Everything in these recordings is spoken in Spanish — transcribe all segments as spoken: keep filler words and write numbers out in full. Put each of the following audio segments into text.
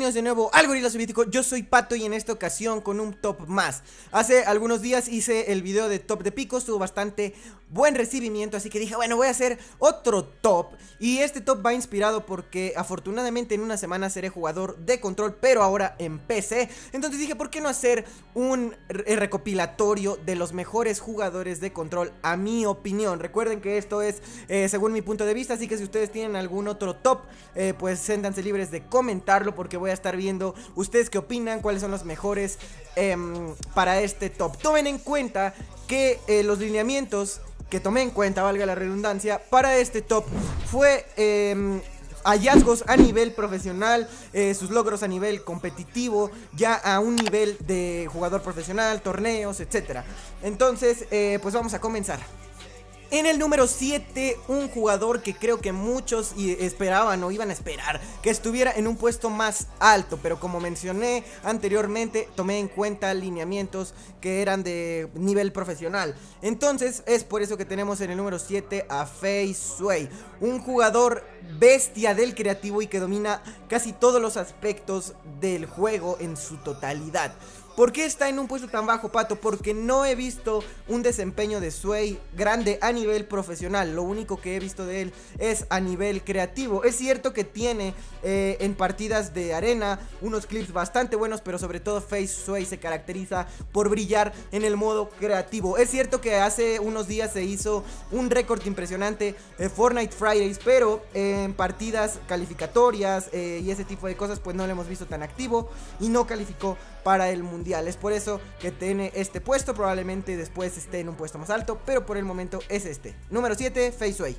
bienvenidos de nuevo al Gorila Soviético. Yo soy Pato y en esta ocasión con un top más. Hace algunos días hice el video de top de picos, tuvo bastante buen recibimiento, así que dije, bueno, voy a hacer otro top. Y este top va inspirado porque afortunadamente en una semana seré jugador de control, pero ahora en P C. Entonces dije, ¿por qué no hacer un re recopilatorio de los mejores jugadores de control a mi opinión? Recuerden que esto es eh, según mi punto de vista, así que si ustedes tienen algún otro top, eh, pues siéntanse libres de comentarlo, porque voy a estar viendo ustedes qué opinan, cuáles son los mejores eh, para este top. Tomen en cuenta que eh, los lineamientos que tomé en cuenta, valga la redundancia, para este top fue eh, hallazgos a nivel profesional, eh, sus logros a nivel competitivo, ya a un nivel de jugador profesional, torneos, etcétera. Entonces, eh, pues vamos a comenzar. En el número siete, un jugador que creo que muchos esperaban o iban a esperar que estuviera en un puesto más alto, pero como mencioné anteriormente, tomé en cuenta lineamientos que eran de nivel profesional. Entonces es por eso que tenemos en el número siete a Fei Shui, un jugador bestia del creativo y que domina casi todos los aspectos del juego en su totalidad. ¿Por qué está en un puesto tan bajo, Pato? Porque no he visto un desempeño de Shui grande a nivel profesional. Lo único que he visto de él es a nivel creativo. Es cierto que tiene eh, en partidas de arena unos clips bastante buenos, pero sobre todo Fei Shui se caracteriza por brillar en el modo creativo. Es cierto que hace unos días se hizo un récord impresionante, eh, Fortnite Fridays, pero eh, en partidas calificatorias eh, y ese tipo de cosas pues no lo hemos visto tan activo y no calificó para el mundial. Es por eso que tiene este puesto. Probablemente después esté en un puesto más alto, pero por el momento es este. Número siete, Fei Shui.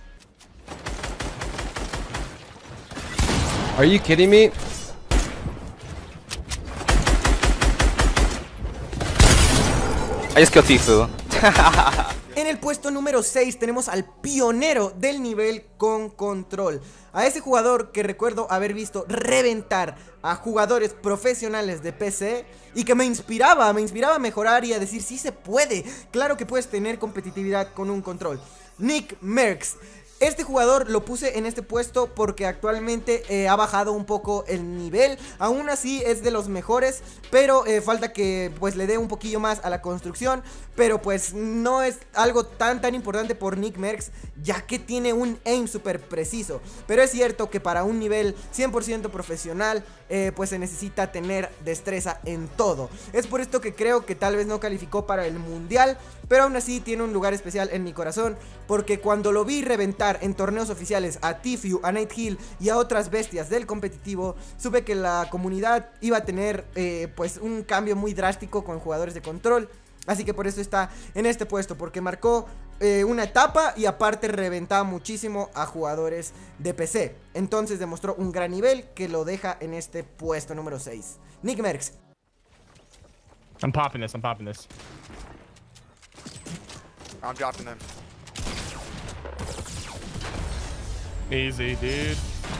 Are you kidding me? I just killed Tifu. En el puesto número seis tenemos al pionero del nivel con control, a ese jugador que recuerdo haber visto reventar a jugadores profesionales de P C y que me inspiraba, me inspiraba a mejorar y a decir, sí se puede, claro que puedes tener competitividad con un control. NickMercs. Este jugador lo puse en este puesto porque actualmente eh, ha bajado un poco el nivel. Aún así es de los mejores, pero eh, falta que pues le dé un poquillo más a la construcción. Pero pues no es algo tan tan importante por NickMercs, ya que tiene un aim súper preciso. Pero es cierto que para un nivel cien por ciento profesional eh, pues se necesita tener destreza en todo. Es por esto que creo que tal vez no calificó para el mundial, pero aún así tiene un lugar especial en mi corazón, porque cuando lo vi reventar en torneos oficiales a Tfue, a Nighthill y a otras bestias del competitivo, supe que la comunidad iba a tener eh, pues un cambio muy drástico con jugadores de control. Así que por eso está en este puesto, porque marcó eh, una etapa y aparte reventaba muchísimo a jugadores de P C. Entonces demostró un gran nivel que lo deja en este puesto número seis. NickMercs. I'm popping this, I'm popping this. I'm dropping them. Easy, dude.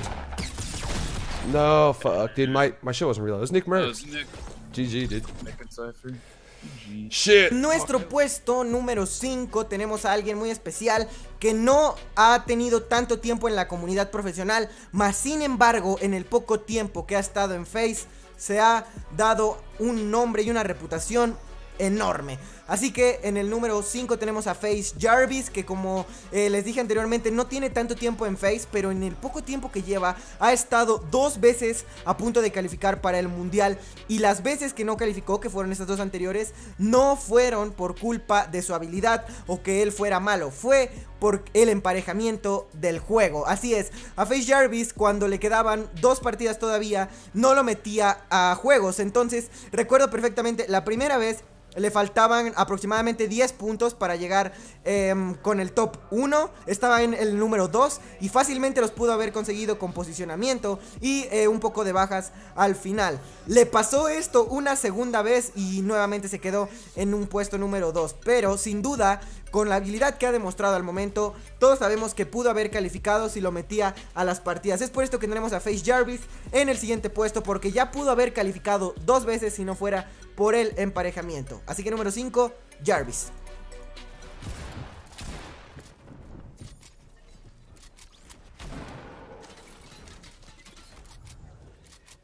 No, fuck, dude. My my shit wasn't real. It was NickMercs. Nick. G G, dude. Nick and Cypher. G G. Shit. En nuestro puesto número cinco tenemos a alguien muy especial que no ha tenido tanto tiempo en la comunidad profesional, mas sin embargo en el poco tiempo que ha estado en Face se ha dado un nombre y una reputación enorme. Así que en el número cinco tenemos a Face Jarvis, que como eh, les dije anteriormente no tiene tanto tiempo en Face, pero en el poco tiempo que lleva ha estado dos veces a punto de calificar para el mundial. Y las veces que no calificó, que fueron estas dos anteriores, no fueron por culpa de su habilidad o que él fuera malo, fue por el emparejamiento del juego. Así es, a Face Jarvis cuando le quedaban dos partidas todavía no lo metía a juegos. Entonces recuerdo perfectamente la primera vez le faltaban aproximadamente diez puntos para llegar eh, con el top uno. Estaba en el número dos y fácilmente los pudo haber conseguido con posicionamiento y eh, un poco de bajas al final. Le pasó esto una segunda vez y nuevamente se quedó en un puesto número dos. Pero sin duda, con la habilidad que ha demostrado al momento, todos sabemos que pudo haber calificado si lo metía a las partidas. Es por esto que tenemos a Face Jarvis en el siguiente puesto, porque ya pudo haber calificado dos veces si no fuera por el emparejamiento. Así que número cinco, Jarvis.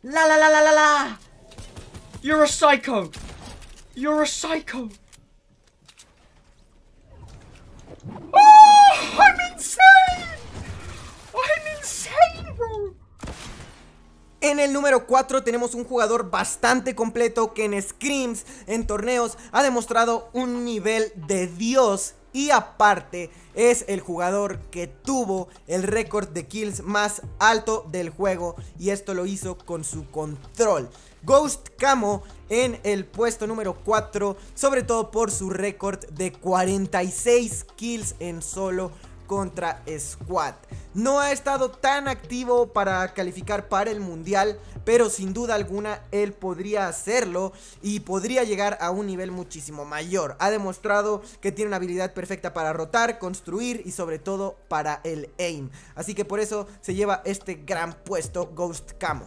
La la la la la la. You're a psycho. You're a psycho. Oh, I'm insane. I'm insane, bro. En el número cuatro tenemos un jugador bastante completo que en scrims, en torneos, ha demostrado un nivel de Dios. Y aparte es el jugador que tuvo el récord de kills más alto del juego. Y esto lo hizo con su control. Ghost Camo en el puesto número cuatro, sobre todo por su récord de cuarenta y seis kills en solo contra Squad. No ha estado tan activo para calificar para el mundial, pero sin duda alguna él podría hacerlo y podría llegar a un nivel muchísimo mayor. Ha demostrado que tiene una habilidad perfecta para rotar, construir y sobre todo para el aim. Así que por eso se lleva este gran puesto Ghost Camo.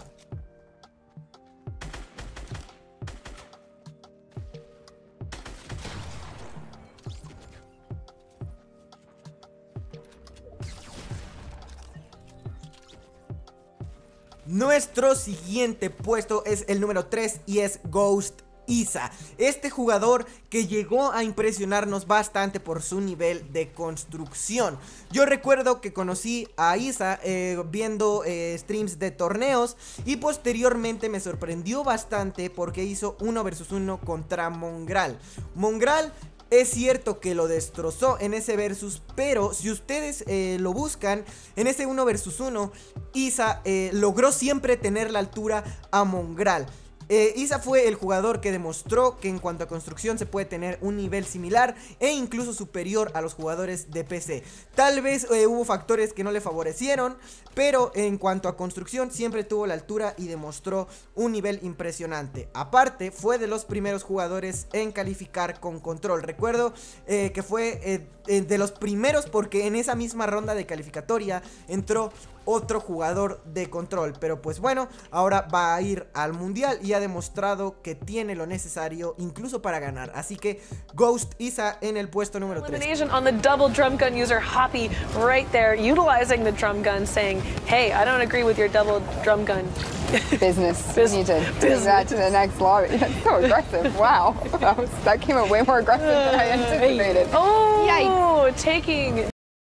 Nuestro siguiente puesto es el número tres y es Ghost Isa. Este jugador que llegó a impresionarnos bastante por su nivel de construcción. Yo recuerdo que conocí a Isa eh, viendo eh, streams de torneos y posteriormente me sorprendió bastante porque hizo uno versus uno contra Mongral. Mongral es cierto que lo destrozó en ese versus, pero si ustedes eh, lo buscan, en ese uno versus uno, Isa eh, logró siempre tener la altura a Mongral. Eh, Isa fue el jugador que demostró que en cuanto a construcción se puede tener un nivel similar e incluso superior a los jugadores de P C. Tal vez eh, hubo factores que no le favorecieron, pero en cuanto a construcción siempre tuvo la altura y demostró un nivel impresionante. Aparte, fue de los primeros jugadores en calificar con control. Recuerdo eh, que fue eh, eh, de los primeros porque en esa misma ronda de calificatoria entró otro jugador de control. Pero pues bueno, ahora va a ir al mundial y ha demostrado que tiene lo necesario incluso para ganar. Así que Ghost Isa en el puesto número tres. Elimination on the double drum gun user Hoppy right there, utilizing the drum gun, saying, hey, I don't agree with your double drum gun. Business. Bus You need to take that to the next lobby. That's so aggressive. Wow. That, was, that came out way more aggressive than I anticipated. Oh, Yikes. taking...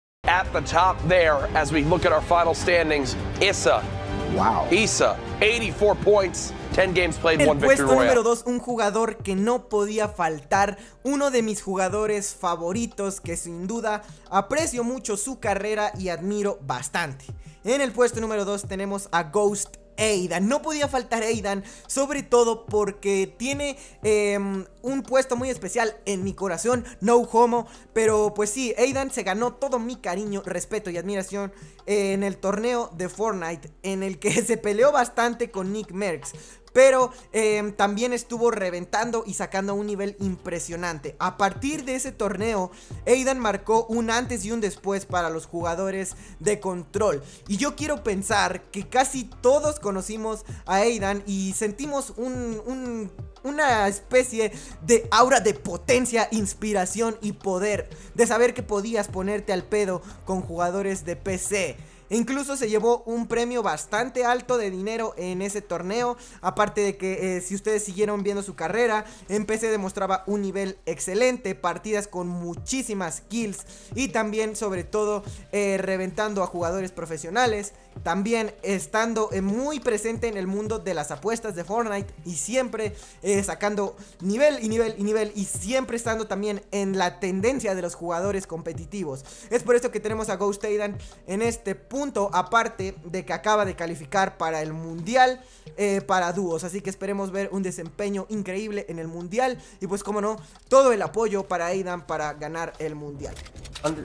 At the top there, as we look at our final standings, Issa. Wow. Issa, eighty-four points, ten games played, El one victory puesto número royale. dos, un jugador que no podía faltar, uno de mis jugadores favoritos que sin duda aprecio mucho su carrera y admiro bastante. En el puesto número dos tenemos a Ghost Aidan. No podía faltar Aidan, sobre todo porque tiene eh, un puesto muy especial en mi corazón, no homo. Pero pues sí, Aidan se ganó todo mi cariño, respeto y admiración eh, en el torneo de Fortnite, en el que se peleó bastante con Nick Merckx. Pero eh, también estuvo reventando y sacando un nivel impresionante. A partir de ese torneo, Aidan marcó un antes y un después para los jugadores de control. Y yo quiero pensar que casi todos conocimos a Aidan y sentimos un, un, una especie de aura de potencia, inspiración y poder. De saber que podías ponerte al pedo con jugadores de P C. Incluso se llevó un premio bastante alto de dinero en ese torneo. Aparte de que eh, si ustedes siguieron viendo su carrera, en P C demostraba un nivel excelente, partidas con muchísimas kills y también sobre todo eh, reventando a jugadores profesionales. También estando eh, muy presente en el mundo de las apuestas de Fortnite y siempre eh, sacando nivel y nivel y nivel y siempre estando también en la tendencia de los jugadores competitivos. Es por esto que tenemos a Ghost Aidan en este punto, aparte de que acaba de calificar para el mundial eh, para dúos. Así que esperemos ver un desempeño increíble en el mundial y pues como no, todo el apoyo para Aidan para ganar el mundial. Under.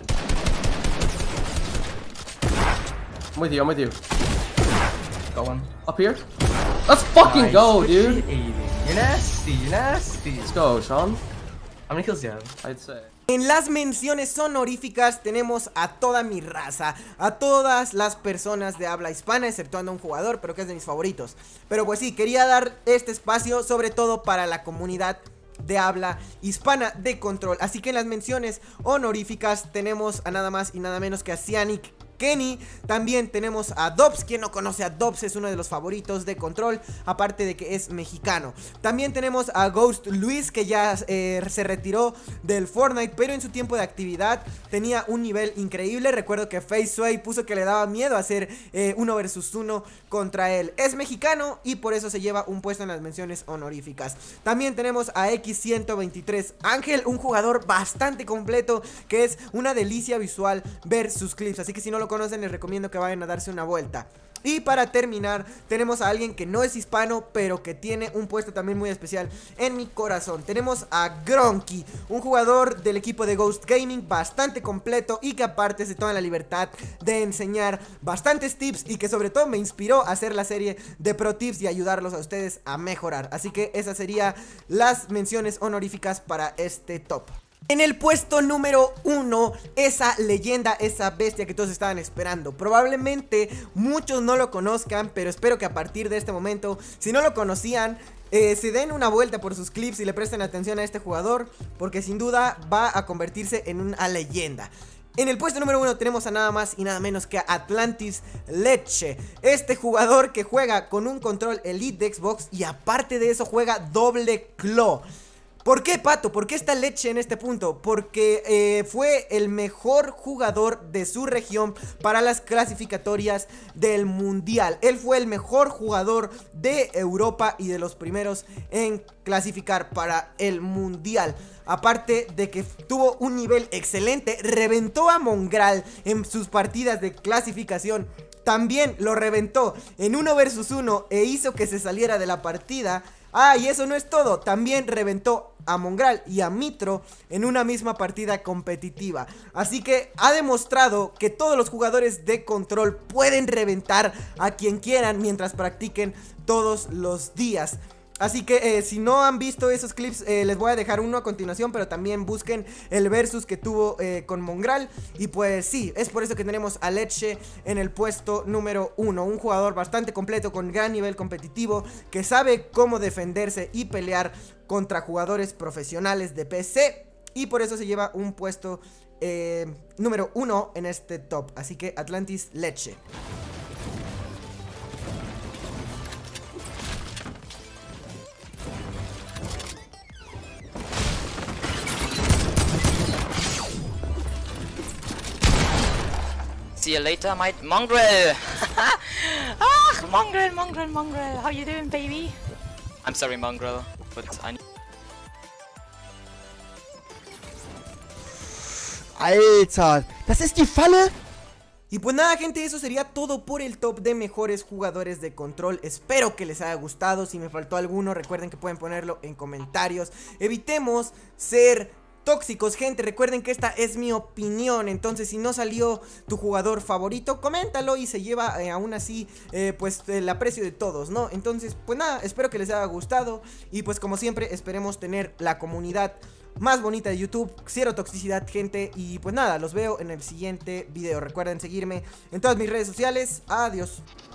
I'm with you, I'm with you. Go on. Up here? Let's fucking Nice. go, Good dude! shit, Aiden. You're nasty, you're nasty. Let's go, Sean. How many kills do you have? I'd say. En las menciones honoríficas tenemos a toda mi raza, a todas las personas de habla hispana, exceptuando a un jugador, pero que es de mis favoritos. Pero pues sí, quería dar este espacio sobre todo para la comunidad de habla hispana de control. Así que en las menciones honoríficas tenemos a nada más y nada menos que a Cianic Kenny. También tenemos a Dobbs. Quien no conoce a Dobbs, es uno de los favoritos de Control, aparte de que es mexicano. También tenemos a Ghost Luis, que ya eh, se retiró del Fortnite, pero en su tiempo de actividad tenía un nivel increíble. Recuerdo que FaceSway puso que le daba miedo hacer eh, uno versus uno contra él. Es mexicano y por eso se lleva un puesto en las menciones honoríficas. También tenemos a X ciento veintitrés Ángel, un jugador bastante completo, que es una delicia visual ver sus clips, así que si no lo conocen les recomiendo que vayan a darse una vuelta. Y para terminar tenemos a alguien que no es hispano, pero que tiene un puesto también muy especial en mi corazón. Tenemos a Gronky, un jugador del equipo de Ghost Gaming bastante completo y que aparte se toma la libertad de enseñar bastantes tips y que sobre todo me inspiró a hacer la serie de Pro Tips y ayudarlos a ustedes a mejorar. Así que esas serían las menciones honoríficas para este top. En el puesto número uno, esa leyenda, esa bestia que todos estaban esperando. Probablemente muchos no lo conozcan, pero espero que a partir de este momento, si no lo conocían, eh, se den una vuelta por sus clips y le presten atención a este jugador, porque sin duda va a convertirse en una leyenda. En el puesto número uno tenemos a nada más y nada menos que a Atlantis Leche. Este jugador que juega con un control Elite de Xbox y aparte de eso juega doble claw. ¿Por qué, Pato? ¿Por qué está Leche en este punto? Porque eh, fue el mejor jugador de su región para las clasificatorias del mundial. Él fue el mejor jugador de Europa y de los primeros en clasificar para el mundial. Aparte de que tuvo un nivel excelente, reventó a Mongral en sus partidas de clasificación. También lo reventó en uno versus uno e hizo que se saliera de la partida. Ah, y eso no es todo, también reventó a Mongral y a Mitro en una misma partida competitiva. Así que ha demostrado que todos los jugadores de Control pueden reventar a quien quieran mientras practiquen todos los días. Así que eh, si no han visto esos clips, eh, les voy a dejar uno a continuación, pero también busquen el versus que tuvo eh, con Mongral. Y pues sí, es por eso que tenemos a Leche en el puesto número uno. Un jugador bastante completo, con gran nivel competitivo, que sabe cómo defenderse y pelear contra jugadores profesionales de P C. Y por eso se lleva un puesto eh, número uno en este top. Así que Atlantis Leche. See you later, my Mongrel. Ah, Mongrel, Mongrel, Mongrel. How you doing, baby? I'm sorry, Mongrel, but I. Alter, ¿das ist die Falle? Y pues nada, gente, eso sería todo por el top de mejores jugadores de Control. Espero que les haya gustado. Si me faltó alguno, recuerden que pueden ponerlo en comentarios. Evitemos ser tóxicos, gente. Recuerden que esta es mi opinión. Entonces, si no salió tu jugador favorito, coméntalo y se lleva eh, aún así eh, pues el aprecio de todos, ¿no? Entonces, pues nada, espero que les haya gustado. Y pues como siempre, esperemos tener la comunidad más bonita de YouTube. Cero toxicidad, gente. Y pues nada, los veo en el siguiente video. Recuerden seguirme en todas mis redes sociales. Adiós.